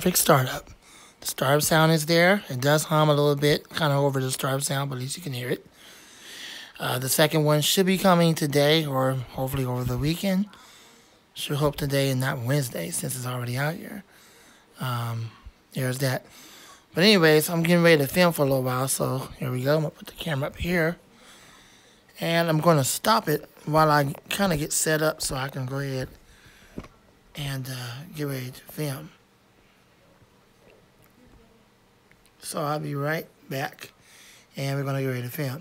perfect startup. The startup sound is there. It does hum a little bit, kind of over the startup sound, but at least you can hear it. The second one should be coming today or hopefully over the weekend. Sure hope today and not Wednesday since it's already out here. There's that. But anyways, I'm getting ready to film for a little while, so here we go. I'm going to put the camera up here. And I'm going to stop it while I kind of get set up so I can go ahead and get ready to film. So I'll be right back, and we're going to get ready to film.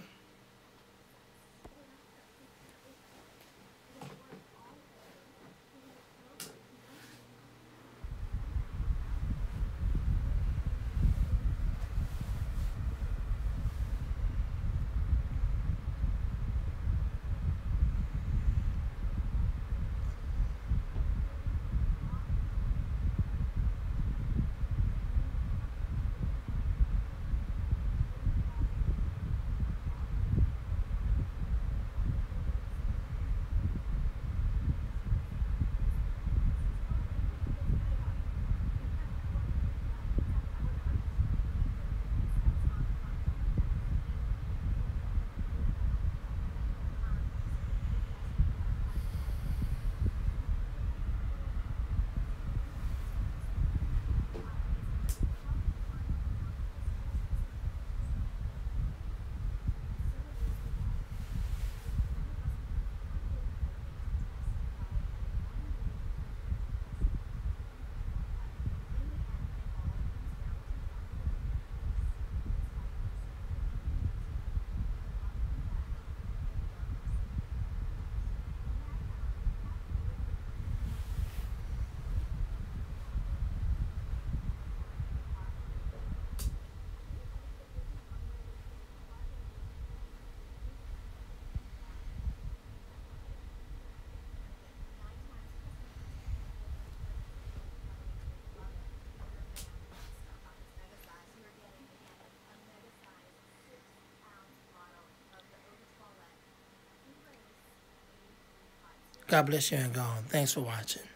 God bless you and gone. Thanks for watching.